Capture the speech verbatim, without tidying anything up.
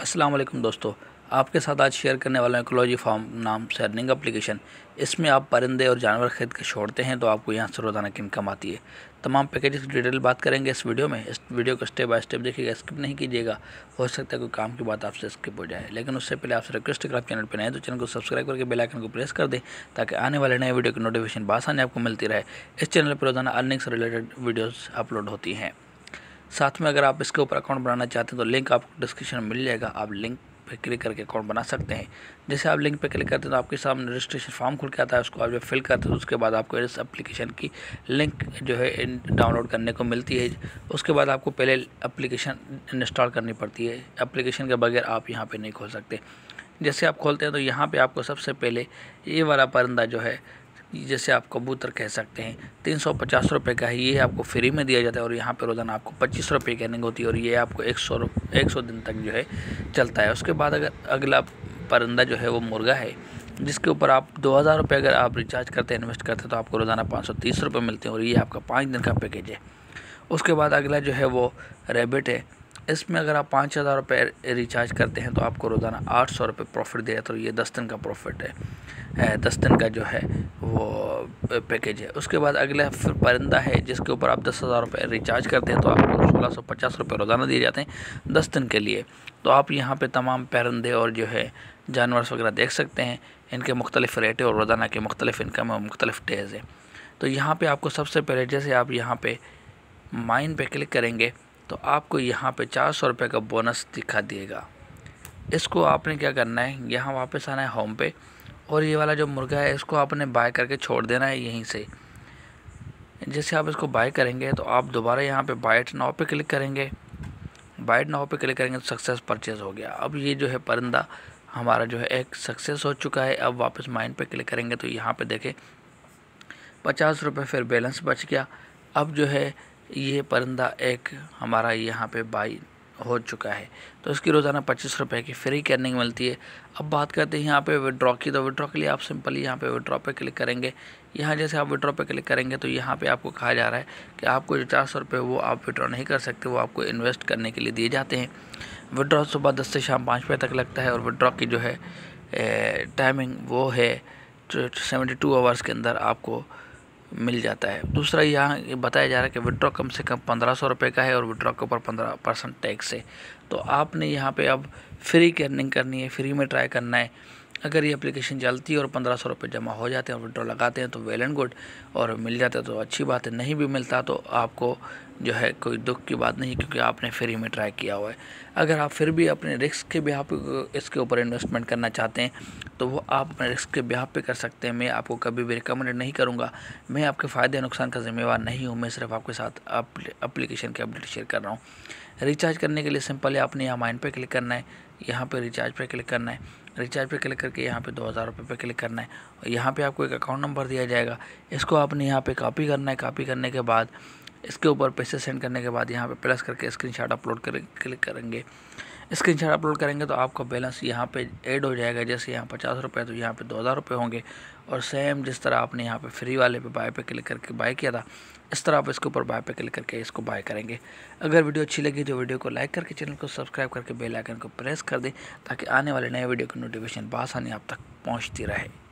अस्सलाम वालेकुम दोस्तों, आपके साथ आज शेयर करने वाला हूं इकोलॉजी फार्म नाम से अर्निंग एप्लीकेशन। इसमें आप परिंदे और जानवर खरीद के छोड़ते हैं तो आपको यहां से रोज़ाना की इनकम आती है। तमाम पैकेजेस की डिटेल बात करेंगे इस वीडियो में। इस वीडियो को स्टेप बाय स्टेप देखिएगा, स्किप नहीं कीजिएगा। हो सकता है कोई काम की बात आपसे स्किप हो जाए, लेकिन उससे पहले आपसे रिक्वेस्ट है कि आप चैनल पर नए तो चैनल को सब्सक्राइब करके बेल आइकन को प्रेस कर दें ताकि आने वाले नए वीडियो की नोटिफिकेशन बासानी आपको मिलती रहे। इस चैनल पर रोज़ाना अर्निंग से रिलेटेड वीडियोज़ अपलोड होती हैं। साथ में अगर आप इसके ऊपर अकाउंट बनाना चाहते हैं तो लिंक आपको डिस्क्रिप्शन में मिल जाएगा। आप लिंक पे क्लिक करके अकाउंट बना सकते हैं। जैसे आप लिंक पे क्लिक करते हैं तो आपके सामने रजिस्ट्रेशन फॉर्म खुल के आता है। उसको आप जब फिल करते हैं तो उसके बाद आपको इस एप्लीकेशन की लिंक जो है डाउनलोड करने को मिलती है। उसके बाद आपको पहले एप्लीकेशन इंस्टॉल करनी पड़ती है। एप्लीकेशन के बगैर आप यहाँ पर नहीं खोल सकते। जैसे आप खोलते हैं तो यहाँ पर आपको सबसे पहले ये वाला परिंदा जो है, जैसे आप कबूतर कह सकते हैं, तीन सौ पचास रुपये का है। ये आपको फ्री में दिया जाता है और यहाँ पे रोज़ाना आपको पच्चीस रुपये की अर्निंग होती है और ये आपको एक सौ एक सौ दिन तक जो है चलता है। उसके बाद अगर अगला परिंदा जो है वो मुर्गा है, जिसके ऊपर आप दो हज़ार रुपये अगर आप रिचार्ज करते हैं, इन्वेस्ट करते हैं तो आपको रोज़ाना पाँच सौ तीस रुपये मिलते हैं और ये आपका पाँच दिन का पैकेज है। उसके बाद अगला जो है वो रैबिट है। इसमें अगर आप पाँच हज़ार रुपये रिचार्ज करते हैं तो आपको रोज़ाना आठ सौ रुपये प्रॉफिट दे तो ये दस दिन का प्रॉफिट है, दस दिन का जो है वो पैकेज है। उसके बाद अगला फिर परिंदा है जिसके ऊपर आप दस हज़ार रुपये रिचार्ज करते हैं तो आपको सोलह सौ पचास रुपये रोज़ाना दिए जाते हैं दस दिन के लिए। तो आप यहाँ पे तमाम परिंदे और जो है जानवर वगैरह देख सकते हैं। इनके मुख्तलिफ रेट है और रोज़ाना के मुख्तलिफ इनकम और मुख्तलिफ डेज है। तो यहाँ पर आपको सबसे पहले जैसे आप यहाँ पर माइन पे क्लिक करेंगे तो आपको यहाँ पे चार सौ रुपये का बोनस दिखा दिएगा। इसको आपने क्या करना है, यहाँ वापस आना है होम पे और ये वाला जो मुर्गा है इसको आपने बाय करके छोड़ देना है यहीं से। जैसे आप इसको बाय करेंगे तो आप दोबारा यहाँ पे बाइट नाउ पे क्लिक करेंगे। बाइट नाउ पे क्लिक करेंगे तो सक्सेस परचेज हो गया। अब ये जो है परिंदा हमारा जो है एक सक्सेस हो चुका है। अब वापस माइन पे क्लिक करेंगे तो यहाँ पे देखें पचास रुपये फिर बैलेंस बच गया। अब जो है ये परिंदा एक हमारा यहाँ पे बाई हो चुका है तो इसकी रोज़ाना पच्चीस रुपये की फ्री की अर्निंग मिलती है। अब बात करते हैं यहाँ पे विड्रॉ की। तो विड्रॉ के लिए आप सिंपली यहाँ पे विड्रॉ पे क्लिक करेंगे। यहाँ जैसे आप विड्रॉ पे क्लिक करेंगे तो यहाँ पे आपको कहा जा रहा है कि आपको जो चार सौ रुपये वो आप विड्रॉ नहीं कर सकते, वो आपको इन्वेस्ट करने के लिए दिए जाते हैं। विड्रॉ सुबह दस से शाम पाँच बजे तक लगता है और विड्रॉ की जो है टाइमिंग वो है सेवेंटी टू आवर्स के अंदर आपको मिल जाता है। दूसरा यहाँ बताया जा रहा है कि विड्रॉ कम से कम पंद्रह सौ रुपये का है और विड्रॉ के ऊपर पंद्रह परसेंट टैक्स है। तो आपने यहाँ पे अब फ्री की अर्निंग करनी है, फ्री में ट्राई करना है। अगर ये एप्लीकेशन चलती है और पंद्रह सौ रुपये जमा हो जाते हैं और विड्रॉ लगाते हैं तो वेल एंड गुड, और मिल जाता है तो अच्छी बात है। नहीं भी मिलता तो आपको जो है कोई दुख की बात नहीं, क्योंकि आपने फ्री में ट्राई किया हुआ है। अगर आप फिर भी अपने रिस्क के बिहाफ पे इसके ऊपर इन्वेस्टमेंट करना चाहते हैं तो वो आप अपने रिस्क के बिहाफ पे कर सकते हैं। मैं आपको कभी भी रिकमेंड नहीं करूँगा। मैं आपके फ़ायदे नुकसान का जिम्मेवार नहीं हूँ। मैं सिर्फ आपके साथ एप्लीकेशन की अपडेट शेयर कर रहा हूँ। रिचार्ज करने के लिए सिंपल है आपने यहाँ माइन पे क्लिक करना है, यहाँ पे रिचार्ज पे क्लिक करना है। रिचार्ज पे क्लिक करके यहाँ पे दो हज़ार रुपये पे क्लिक करना है और यहाँ पे आपको एक अकाउंट नंबर दिया जाएगा। इसको आपने यहाँ पे कॉपी करना है। कॉपी करने के बाद इसके ऊपर पैसे सेंड करने के बाद यहाँ पे प्लस करके स्क्रीनशॉट अपलोड कर क्लिक करेंगे। स्क्रीनशॉट अपलोड करेंगे तो आपका बैलेंस यहाँ पे ऐड हो जाएगा। जैसे यहाँ पचास रुपये तो यहाँ पे दो हज़ार रुपये होंगे और सेम जिस तरह आपने यहाँ पे फ्री वाले पे बाय पे क्लिक करके बाय किया था, इस तरह आप इसके ऊपर बाय पे क्लिक करके इसको बाय करेंगे। अगर वीडियो अच्छी लगी तो वीडियो को लाइक करके चैनल को सब्सक्राइब करके बेल आइकन को प्रेस कर दें ताकि आने वाले नए वीडियो की नोटिफिकेशन बआसानी आप तक पहुँचती रहे।